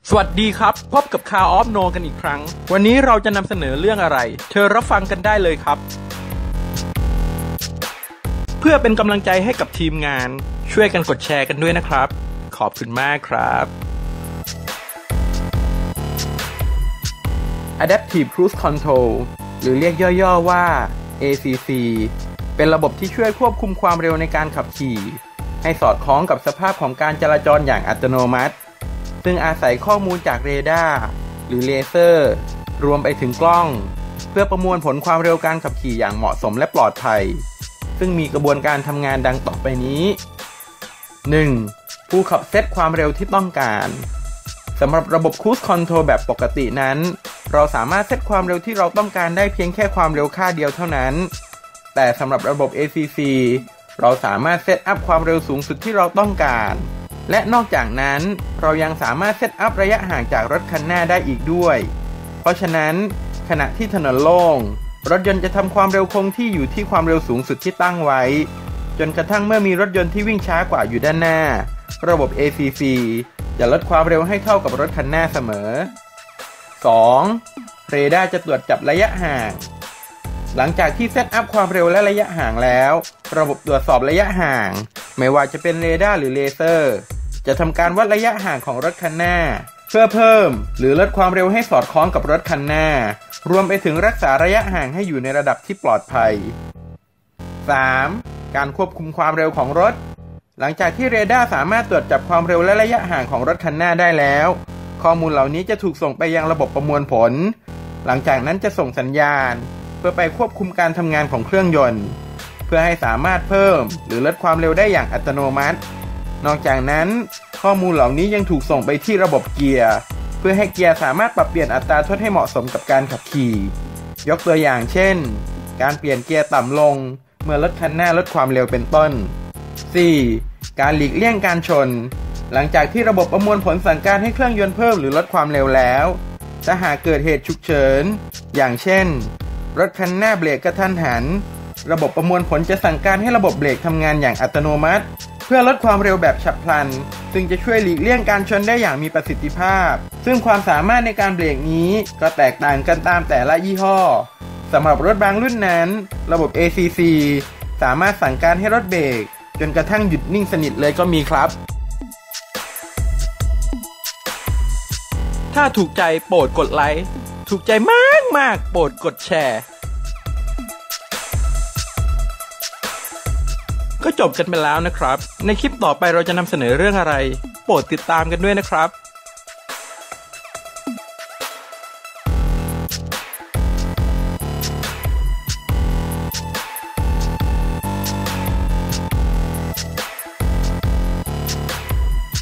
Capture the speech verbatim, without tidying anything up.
สวัสดีครับพบกับ Car of No กันอีกครั้งวันนี้เราจะนำเสนอเรื่องอะไรเชิญรับฟังกันได้เลยครับเพื่อเป็นกำลังใจให้กับทีมงานช่วยกันกดแชร์กันด้วยนะครับขอบคุณมากครับ Adaptive Cruise Control หรือเรียกย่อๆว่า เอ ซี ซี เป็นระบบที่ช่วยควบคุมความเร็วในการขับขี่ให้สอดคล้องกับสภาพของการจราจรอย่างอัตโนมัติซึ่งอาศัยข้อมูลจากเรดาร์หรือเลเซอร์รวมไปถึงกล้องเพื่อประมวลผลความเร็วการขับขี่อย่างเหมาะสมและปลอดภัยซึ่งมีกระบวนการทำงานดังต่อไปนี้ หนึ่ง. ผู้ขับเซตความเร็วที่ต้องการสำหรับระบบ Cruise Control แบบปกตินั้นเราสามารถเซตความเร็วที่เราต้องการได้เพียงแค่ความเร็วค่าเดียวเท่านั้นแต่สำหรับระบบ เอ ซี ซี เราสามารถเซตอัพความเร็วสูงสุดที่เราต้องการและนอกจากนั้นเรายังสามารถเซตอัพระยะห่างจากรถคันหน้าได้อีกด้วยเพราะฉะนั้นขณะที่ถนนโล่งรถยนต์จะทำความเร็วคงที่อยู่ที่ความเร็วสูงสุดที่ตั้งไว้จนกระทั่งเมื่อมีรถยนต์ที่วิ่งช้ากว่าอยู่ด้านหน้าระบบ เอ ซี ซี จะลดความเร็วให้เท่ากับรถคันหน้าเสมอ สอง. เรดาร์จะตรวจจับระยะห่างหลังจากที่เซตอัพความเร็วและระยะห่างแล้วระบบตรวจสอบระยะห่างไม่ว่าจะเป็นเรดาร์หรือเลเซอร์จะทำการวัดระยะห่างของรถคันหน้าเพื่อเพิ่มหรือลดความเร็วให้สอดคล้องกับรถคันหน้ารวมไปถึงรักษาระยะห่างให้อยู่ในระดับที่ปลอดภัย สาม. การควบคุมความเร็วของรถหลังจากที่เรดาร์สามารถตรวจจับความเร็วและระยะห่างของรถคันหน้าได้แล้วข้อมูลเหล่านี้จะถูกส่งไปยังระบบประมวลผลหลังจากนั้นจะส่งสัญญาณเพื่อไปควบคุมการทำงานของเครื่องยนต์เพื่อให้สามารถเพิ่มหรือลดความเร็วได้อย่างอัตโนมัตินอกจากนั้นข้อมูลเหล่านี้ยังถูกส่งไปที่ระบบเกียร์เพื่อให้เกียร์สามารถปรับเปลี่ยนอัตราทดให้เหมาะสมกับการขับขี่ยกตัวอย่างเช่นการเปลี่ยนเกียร์ต่ำลงเมื่อรถคันหน้าลดความเร็วเป็นต้น สี่. การหลีกเลี่ยงการชนหลังจากที่ระบบประมวลผลสั่งการให้เครื่องยนต์เพิ่มหรือลดความเร็วแล้วถ้าหากเกิดเหตุฉุกเฉินอย่างเช่นรถคันหน้าเบรกกระทันหันระบบประมวลผลจะสั่งการให้ระบบเบรกทำงานอย่างอัตโนมัติเพื่อลดความเร็วแบบฉับพลันซึ่งจะช่วยหลีกเลี่ยงการชนได้อย่างมีประสิทธิภาพซึ่งความสามารถในการเบรกนี้ก็แตกต่างกันตามแต่ละยี่ห้อสำหรับรถบางรุ่นนั้นระบบ เอ ซี ซี สามารถสั่งการให้รถเบรกจนกระทั่งหยุดนิ่งสนิทเลยก็มีครับถ้าถูกใจโปรดกดไลค์ถูกใจมากมากโปรดกดแชร์ก็จบกันไปแล้วนะครับในคลิปต่อไปเราจะนำเสนอเรื่องอะไรโปรดติดตามกันด้วยนะครับ